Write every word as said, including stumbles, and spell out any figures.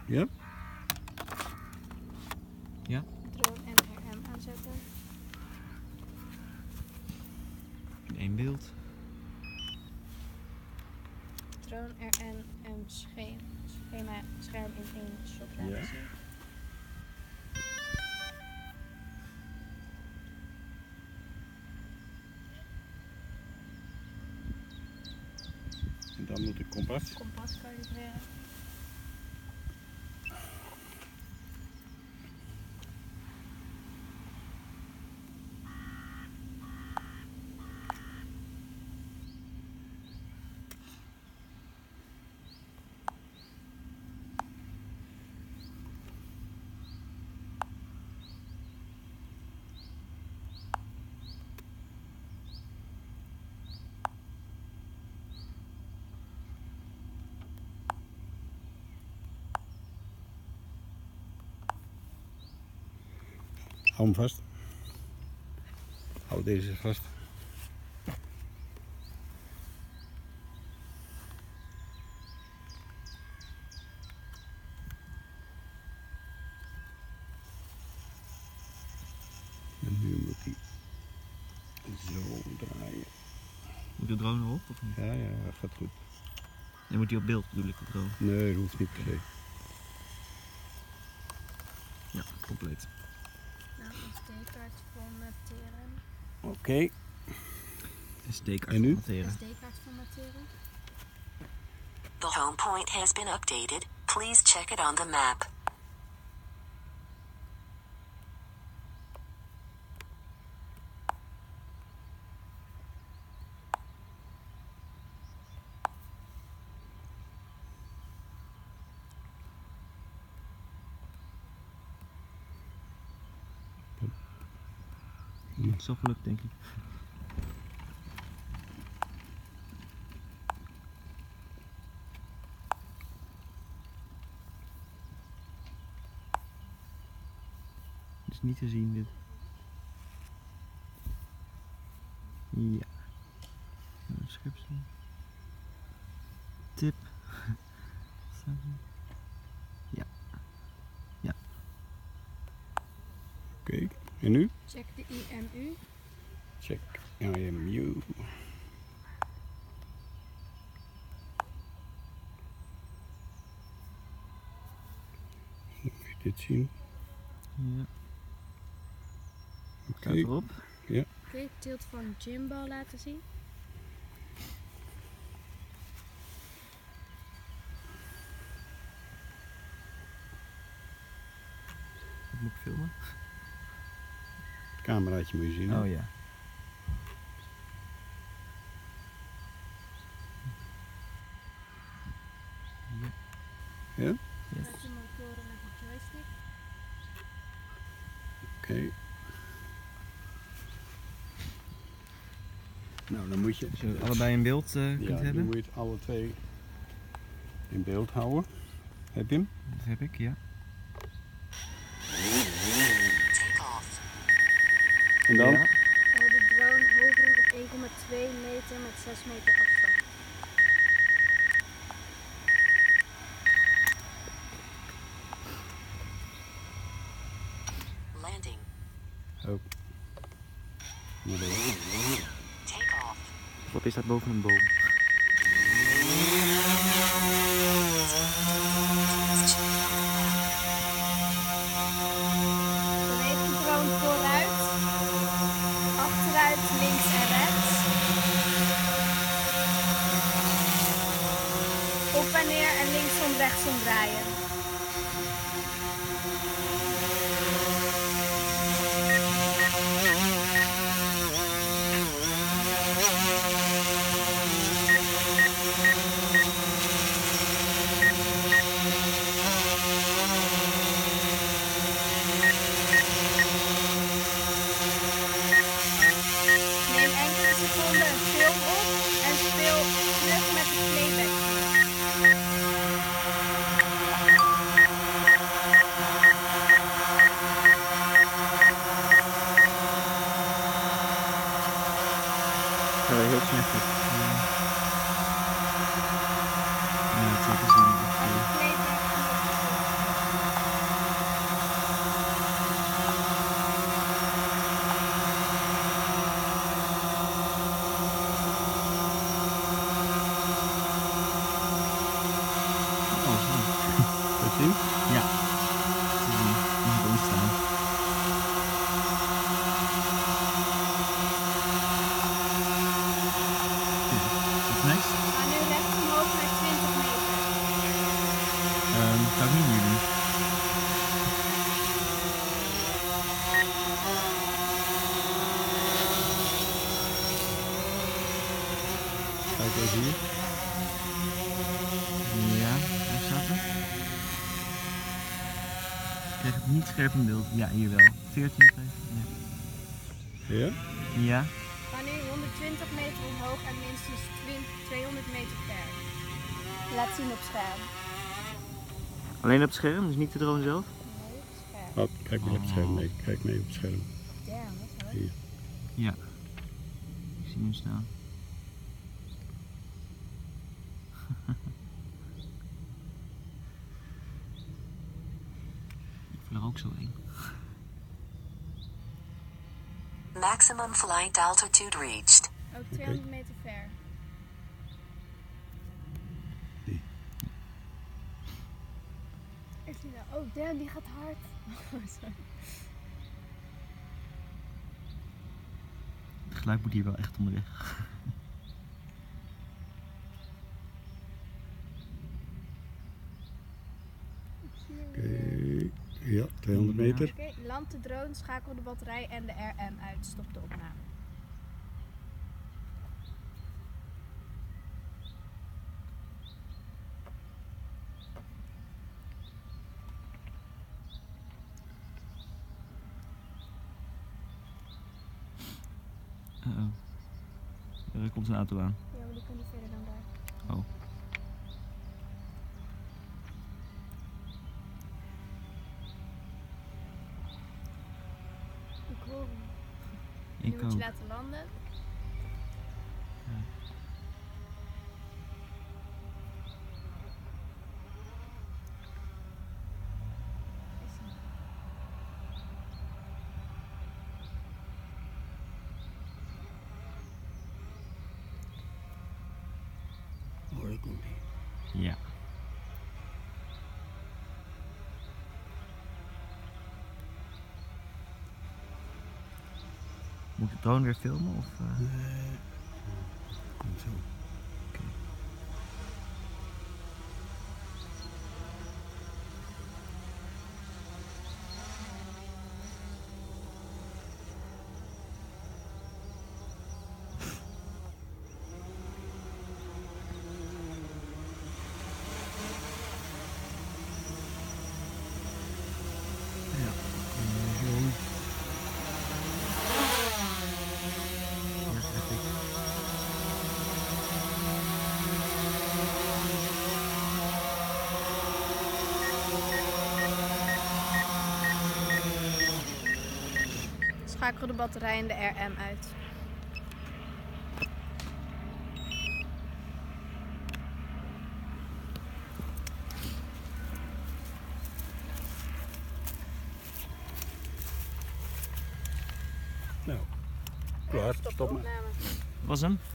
Ja? Ja. Drone en R M aanzetten. In één beeld. Drone R M scherm, schema, scherm in één shot laten Ja. zien. En dan moet ik kompas. Kompas kalibreren. Hou hem vast. Hou deze vast. En nu moet hij zo draaien. Moet de drone erop of niet? Ja, ja, dat gaat goed. Dan moet hij op beeld bedoel ik, de drone. Nee, dat hoeft niet per se. Ja, compleet. Nou, S D-kaart formatteren. Oké. Okay. S D-kaart En nu? formatteren. S D-kaart formatteren. The home point has been updated. Please check it on the map. Het is al gelukt, denk ik. Het is niet te zien dit. Ja. Een schepsel. Tip. Staat er? Ja. Ja. Oké. Okay. En nu? Check de I M U. Check I M U. Moet je dit zien? Ja. Oké. Staat erop. Ja. Oké, okay, tilt van gimbal laten zien. Wat moet ik filmen? Het cameraatje moet je zien. Hè? Oh ja. Ja? Oké. Yes. Zet de motoren met de joystick. Okay. Nou, dan moet je... Als je het allebei in beeld uh, kunt ja, hebben. dan moet je het alle twee in beeld houden. Heb je hem? Dat heb ik, ja. Take off. En dan? Ja. Hou de drone hovering op één komma twee meter met zes meter afstand. Landing. Oh. Ja, dat- Take off. Wat is dat boven een boom? Beweeg de drone vooruit, achteruit, links en rechts. Op en neer en linksom, rechtsom draaien. Neem enkele seconden een film op en speel terug met de playback. zien? Ja. Die moet ontstaan. Wat next? Ga nu rechts omhoog naar twintig meter. Um, dat zou ik niet nu doen. Kijk even hier. Ja, waar staat het? Ik krijg het niet scherp in beeld. Ja, hier wel. veertien, vijftien. Ja. Ja? Ja. Ga nu honderdtwintig meter omhoog en minstens twintig, tweehonderd meter ver. Laat zien op scherm. Alleen op het scherm, dus niet de drone zelf? Nee, op scherm. Oh, kijk maar op het scherm. Nee, kijk mee op het scherm. Damn, wat hoor. Hier. Ja. Ik zie hem staan. Ik voel er ook zo een. Maximum flight altitude reached. Ook tweehonderd meter ver. Die. Ik zie nou, oh damn, die gaat hard. Oh, sorry. Het geluid moet hier wel echt onderweg. Oké. Ja, tweehonderd meter. Oké, land de drone, schakel de batterij en de R M uit. Stop de opname. Uh-oh. Er komt een auto aan. Ja, maar die kan niet verder dan daar. Oh. Ik hoor hem. Ik Nu moet je ook. laten landen. Is hij? Oh, daar komt hij. Ja. Moet ik de drone weer filmen of? Uh... Nee. Komt zo. Ja. Zo. Ja, heb ik. Schakel de batterij en de R M uit. Nou, klaar. Stop maar. opname. Was hem?